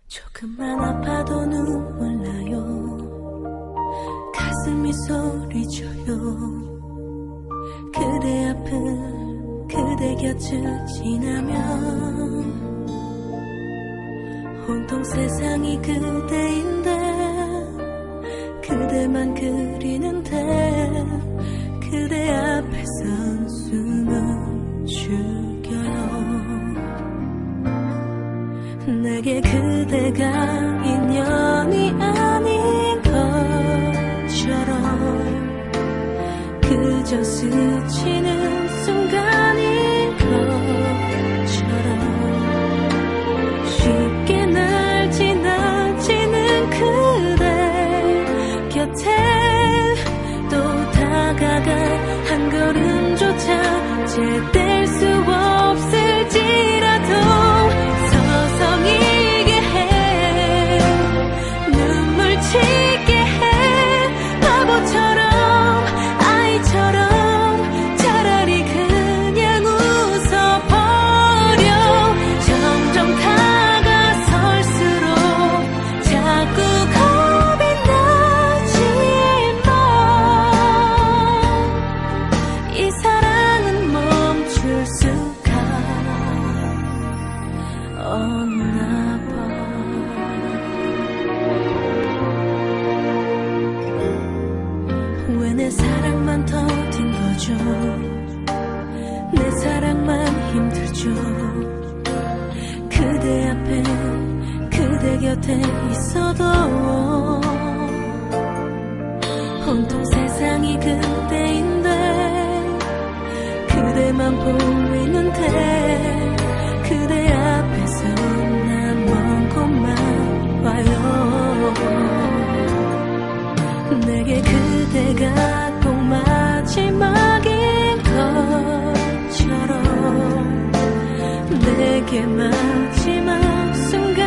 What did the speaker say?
조금만 아파도 눈물 나요. 가슴이 소리쳐요. 그대 앞을 그대 곁을 지나면 온통 세상이 그대인데 그대만 그리는데 그대 앞에선 숨을 죽여요. 내게 그대가 인연이 아닌 것처럼 그저 스치는 순간인 것처럼 쉽게 날 지나치는 그대 곁에 또 다가가 한 걸음조차 제뗄 수 없을지라도 서성이게 해 눈물 치게 해 바보처럼 아이처럼 차라리 그냥 웃어버려. 점점 다가설수록 자꾸 겁이 나지만 이 사랑은 멈출 수가 없나 봐. 왜 내 사랑만 더딘 거죠? 내 사랑만 힘들죠? 그대 앞에 그대 곁에 있어도 온통 세상이 그대인데 그대만 보이는데 그대 앞에서 난 먼 곳만 와요. 내게 그대가 꼭 마지막인 것처럼 내게 마지막 순간